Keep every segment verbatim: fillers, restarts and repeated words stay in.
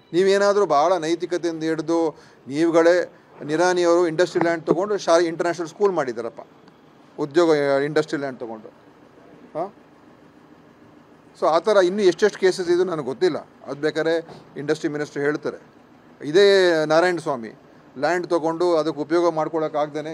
ನೀವೇನಾದರೂ ಭಾಳ ನೈತಿಕತೆಯಿಂದ ಹಿಡಿದು ನೀವುಗಳೇ ನಿರಾನಿಯವರು ಇಂಡಸ್ಟ್ರಿ ಲ್ಯಾಂಡ್ ತೊಗೊಂಡು ಶಾ ಇಂಟರ್ನ್ಯಾಷನಲ್ ಸ್ಕೂಲ್ ಮಾಡಿದ್ದಾರಪ್ಪ, ಉದ್ಯೋಗ ಇಂಡಸ್ಟ್ರಿ ಲ್ಯಾಂಡ್ ತೊಗೊಂಡು. ಹಾಂ, ಸೊ ಆ ಥರ ಇನ್ನೂ ಎಷ್ಟೆಷ್ಟು ಕೇಸಸ್ ಇದು ನನಗೆ ಗೊತ್ತಿಲ್ಲ, ಅದು ಬೇಕಾದ್ರೆ ಇಂಡಸ್ಟ್ರಿ ಮಿನಿಸ್ಟ್ರ್ ಹೇಳ್ತಾರೆ. ಇದೇ ನಾರಾಯಣ ಸ್ವಾಮಿ ಲ್ಯಾಂಡ್ ತೊಗೊಂಡು ಅದಕ್ಕೆ ಉಪಯೋಗ ಮಾಡ್ಕೊಳ್ಳೋಕ್ಕಾಗ್ದೇ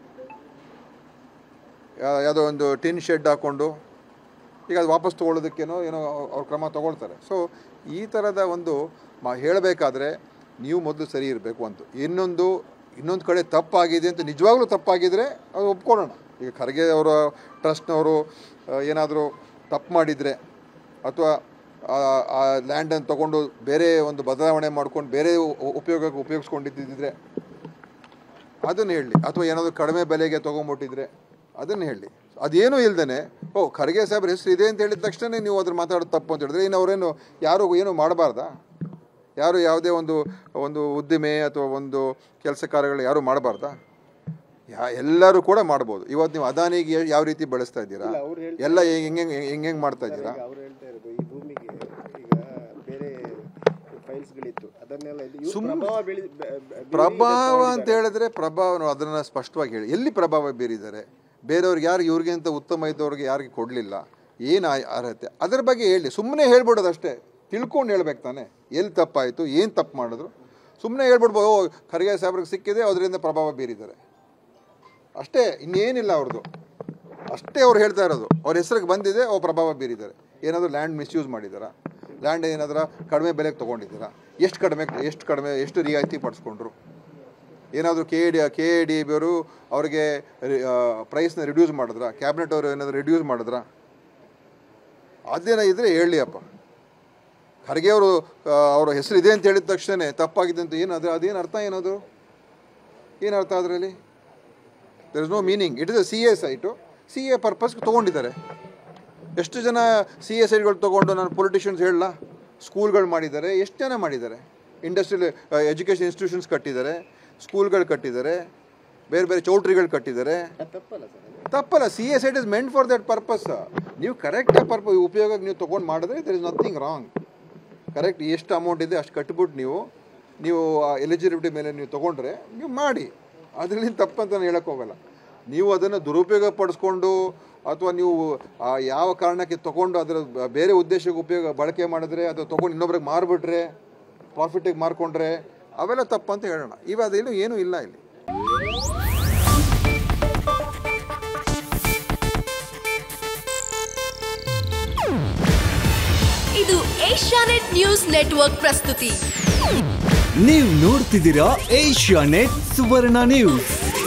ಯಾವುದೋ ಒಂದು ಟಿನ್ ಶೆಡ್ ಹಾಕ್ಕೊಂಡು ಈಗ ಅದು ವಾಪಸ್ ತೊಗೊಳ್ಳೋದಕ್ಕೇನೋ ಏನೋ ಅವ್ರು ಕ್ರಮ ತೊಗೊಳ್ತಾರೆ. ಸೊ ಈ ಥರದ ಒಂದು ಮಾ ಹೇಳಬೇಕಾದ್ರೆ ನೀವು ಮೊದಲು ಸರಿ ಇರಬೇಕು ಅಂತ. ಇನ್ನೊಂದು ಇನ್ನೊಂದು ಕಡೆ ತಪ್ಪಾಗಿದೆ ಅಂತ ನಿಜವಾಗ್ಲೂ ತಪ್ಪಾಗಿದ್ದರೆ ಅದು ಒಪ್ಕೊಳ್ಳೋಣ. ಈಗ ಖರ್ಗೆ ಅವರ ಟ್ರಸ್ಟ್ನವರು ಏನಾದರೂ ತಪ್ಪು ಮಾಡಿದರೆ ಅಥವಾ ಆ ಲ್ಯಾಂಡನ್ನು ತೊಗೊಂಡು ಬೇರೆ ಒಂದು ಬದಲಾವಣೆ ಮಾಡ್ಕೊಂಡು ಬೇರೆ ಉಪಯೋಗಕ್ಕೆ ಉಪಯೋಗಿಸ್ಕೊಂಡಿದ್ದಿದ್ರೆ ಅದನ್ನು ಹೇಳಲಿ, ಅಥವಾ ಏನಾದರೂ ಕಡಿಮೆ ಬೆಲೆಗೆ ತೊಗೊಂಬಿಟ್ಟಿದ್ರೆ ಅದನ್ನು ಹೇಳಿ. ಅದೇನೂ ಇಲ್ದೇ ಓ ಖರ್ಗೆ ಸಾಹೇಬ್ರ ಹೆಸರು ಇದೆ ಅಂತ ಹೇಳಿದ ತಕ್ಷಣ ನೀವು ಅದ್ರ ಮಾತಾಡೋದು ತಪ್ಪು ಅಂತ ಹೇಳಿದ್ರೆ ಇನ್ನು ಅವರೇನು ಯಾರು ಏನು ಮಾಡಬಾರ್ದಾ? ಯಾರು ಯಾವುದೇ ಒಂದು ಒಂದು ಉದ್ದಿಮೆ ಅಥವಾ ಒಂದು ಕೆಲಸ ಕಾರ್ಯಗಳು ಯಾರು ಮಾಡಬಾರ್ದಾ? ಯಾ ಎಲ್ಲರೂ ಕೂಡ ಮಾಡ್ಬೋದು. ಇವತ್ತು ನೀವು ಅದಾನಿಗೆ ಯಾವ ರೀತಿ ಬೆಳೆಸ್ತಾ ಇದ್ದೀರಾ, ಎಲ್ಲ ಹೆಂಗೆ ಹೆಂಗೆ ಹೆಂಗೆ ಹೆಂಗೆ ಮಾಡ್ತಾ ಇದ್ದೀರಾ? ಪ್ರಭಾವ ಅಂತ ಹೇಳಿದ್ರೆ ಪ್ರಭಾವ ಅದನ್ನು ಸ್ಪಷ್ಟವಾಗಿ ಹೇಳಿ, ಎಲ್ಲಿ ಪ್ರಭಾವ ಬೀರಿದ್ದಾರೆ? ಬೇರೆಯವ್ರಿಗೆ ಯಾರಿಗೆ ಇವ್ರಿಗಿಂತ ಉತ್ತಮ ಇದ್ದವ್ರಿಗೆ ಯಾರಿಗೆ ಕೊಡಲಿಲ್ಲ, ಏನು ಅರ್ಹತೆ, ಅದರ ಬಗ್ಗೆ ಹೇಳಿ. ಸುಮ್ಮನೆ ಹೇಳ್ಬಿಡೋದು ಅಷ್ಟೇ, ತಿಳ್ಕೊಂಡು ಹೇಳ್ಬೇಕು ತಾನೆ. ಎಲ್ಲಿ ತಪ್ಪಾಯಿತು, ಏನು ತಪ್ಪು ಮಾಡಿದ್ರು ಸುಮ್ಮನೆ ಹೇಳ್ಬಿಡ್ಬೋದು. ಓ ಖರ್ಗೆ ಸಾಹೇಬ್ರಿಗೆ ಸಿಕ್ಕಿದೆ ಅದರಿಂದ ಪ್ರಭಾವ ಬೀರಿದ್ದಾರೆ ಅಷ್ಟೇ, ಇನ್ನೇನಿಲ್ಲ ಅವ್ರದ್ದು. ಅಷ್ಟೇ ಅವ್ರು ಹೇಳ್ತಾ ಇರೋದು. ಅವ್ರ ಹೆಸರಿಗೆ ಬಂದಿದೆ, ಅವ್ರು ಪ್ರಭಾವ ಬೀರಿದ್ದಾರೆ. ಏನಾದರೂ ಲ್ಯಾಂಡ್ ಮಿಸ್ಯೂಸ್ ಮಾಡಿದ್ದಾರಾ? ಲ್ಯಾಂಡ್ ಏನಾದರೂ ಕಡಿಮೆ ಬೆಲೆಗೆ ತೊಗೊಂಡಿದ್ದೀರಾ? ಎಷ್ಟು ಕಡಿಮೆ ಎಷ್ಟು ಕಡಿಮೆ ಎಷ್ಟು ರಿಯಾಯಿತಿ ಪಡಿಸ್ಕೊಂಡ್ರು? ಏನಾದರೂ K A D K A D B ಅವರು ಅವ್ರಿಗೆ ಪ್ರೈಸ್ನ ರಿಡ್ಯೂಸ್ ಮಾಡಿದ್ರ? ಕ್ಯಾಬಿನೆಟ್ ಅವರು ಏನಾದರೂ ರಿಡ್ಯೂಸ್ ಮಾಡಿದ್ರ? ಅದೇನ ಇದ್ದರೆ ಹೇಳಿ ಅಪ್ಪ. ಖರ್ಗೆ ಅವರು ಅವರ ಹೆಸರು ಇದೆ ಅಂತ ಹೇಳಿದ ತಕ್ಷಣ ತಪ್ಪಾಗಿದೆ ಅಂತ ಏನು ಅದು ಅದೇನು ಅರ್ಥ? ಏನದು ಏನು ಅರ್ಥ ಅದರಲ್ಲಿ? There is no meaning. It is a C A site, C A ಪರ್ಪಸ್ಗೆ ತೊಗೊಂಡಿದ್ದಾರೆ. ಎಷ್ಟು ಜನ ಸಿ ಎ ಸೈಟ್ಗಳು ತೊಗೊಂಡು ನಾನು ಪೊಲಿಟಿಷಿಯನ್ಸ್ ಹೇಳಲ್ಲ, ಸ್ಕೂಲ್ಗಳು ಮಾಡಿದ್ದಾರೆ, ಎಷ್ಟು ಜನ ಮಾಡಿದ್ದಾರೆ. ಇಂಡಸ್ಟ್ರಿಯಲ್ ಎಜುಕೇಷನ್ ಇನ್ಸ್ಟಿಟ್ಯೂಷನ್ಸ್ ಕಟ್ಟಿದ್ದಾರೆ, ಸ್ಕೂಲ್ಗಳು ಕಟ್ಟಿದ್ದಾರೆ, ಬೇರೆ ಬೇರೆ ಚೌಟ್ರಿಗಳು ಕಟ್ಟಿದ್ದಾರೆ. ತಪ್ಪಲ್ಲ. C A site is meant for that purpose. ನೀವು ಕರೆಕ್ಟ್ ಪರ್ಪ ಉಪಯೋಗಕ್ಕೆ ನೀವು ತೊಗೊಂಡು ಮಾಡಿದ್ರೆ there is nothing wrong. Correct ಎಷ್ಟು ಅಮೌಂಟ್ ಇದೆ ಅಷ್ಟು ಕಟ್ಬಿಟ್ಟು ನೀವು ನೀವು ಎಲಿಜಿಬಿಲಿಟಿ ಮೇಲೆ ನೀವು ತೊಗೊಂಡ್ರೆ ನೀವು ಮಾಡಿ, ಅದರಲ್ಲಿ ತಪ್ಪಂತ ಹೇಳಕ್ಕೆ ಹೋಗಲ್ಲ. ನೀವು ಅದನ್ನು ದುರುಪಯೋಗ ಪಡಿಸ್ಕೊಂಡು ಅಥವಾ ನೀವು ಯಾವ ಕಾರಣಕ್ಕೆ ತೊಗೊಂಡು ಅದರ ಬೇರೆ ಉದ್ದೇಶಕ್ಕೆ ಉಪಯೋಗ ಬಳಕೆ ಮಾಡಿದ್ರೆ ಅಥವಾ ತೊಗೊಂಡು ಇನ್ನೊಬ್ರಿಗೆ ಮಾರಿಬಿಟ್ರೆ ಪ್ರಾಫಿಟಿಗೆ ಮಾರ್ಕೊಂಡ್ರೆ ಅವೆಲ್ಲ ತಪ್ಪಂತ ಹೇಳೋಣ. ಇವಾಗ ಅದೇನು ಏನೂ ಇಲ್ಲ ಇಲ್ಲಿ. ಇದು ಏಷ್ಯಾನೆಟ್ ನ್ಯೂಸ್ ನೆಟ್ವರ್ಕ್ ಪ್ರಸ್ತುತಿ. ನೀವು ನೋಡ್ತಿದ್ದೀರಾ ಏಷ್ಯಾನೆಟ್ ಸುವರ್ಣ ನ್ಯೂಸ್.